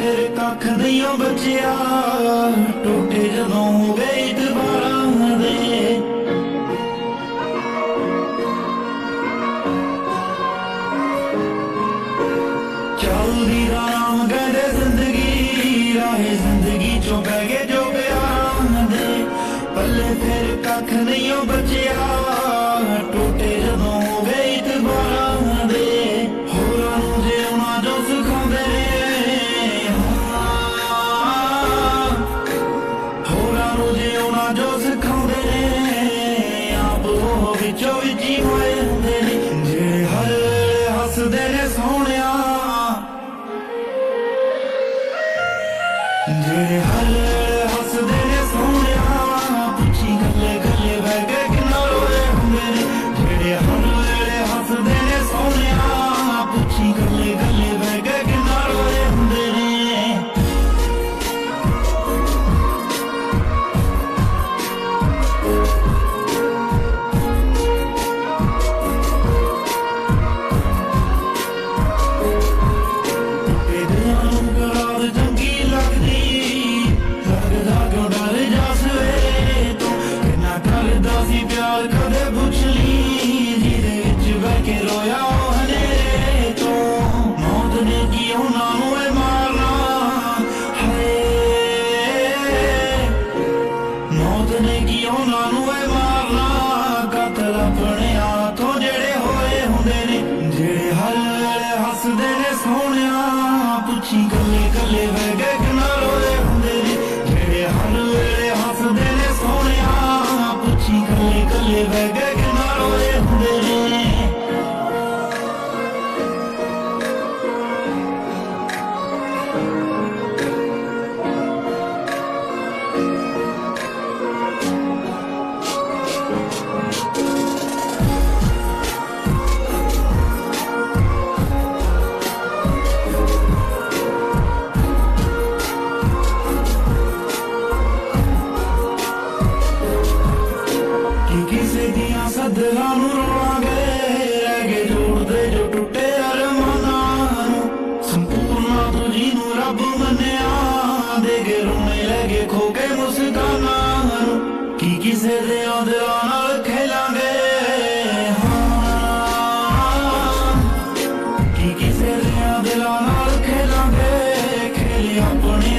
फिर कख नहीं बचिया टूटे जदों हो गए इतबारां दे। चलदी राम कहदे जिंदगी राहे जिंदगी चों पै गए जो प्यारां दे। पल्ले फिर कख नहीं बचिया टूटे जदों हो गए इतबारां दे। होरां नूं जिउणा जो सिखाउंदे जो सिखाउंदे ने आप वो विचों विच ही होए हुंदे ने। जेड़े हर हसदे ने सोहणिया जेड़े हर हसदे ने सोहणिया पुछी गल्ले गल्ले बह के किन्ना रोए हुंदे ने। जेड़े हर हसदे ने सोहणिया पुछी गल्ले गल्ले बह के किन्ना रोए हुंदे ने। प्यार कदे पुछ ली जिहदे विच बह के रोया हनेरे तो। मौत ने की उन्हां नूं ऐ मारना हाय मौत ने की उन्हां नूं ऐ मारना। कतल अपने हाथों जेड़े होए हुंदे ने। जेड़े हर हसदे ने सोहणिया पुछी गल्ले गल्ले बह गए किन्ना रोए हुंदे ने। जेड़े हर हसदे ने सोहणिया पुछी गल्ले गल्ले बह गए किन्ना रोए हुंदे ने। किसे दियां सदरां नूं रोवांगे रह गए जोड़दे जो टुटे अरमानां नूं। संपूर्णा तुझी नूं रब मन्निया दे गए रोने लगे खो गए मुस्कानां नूं। की किसे दियां दिलां नाल खेलांगे की किसे दियां दिलां नाल खेलांगे। खेले अपने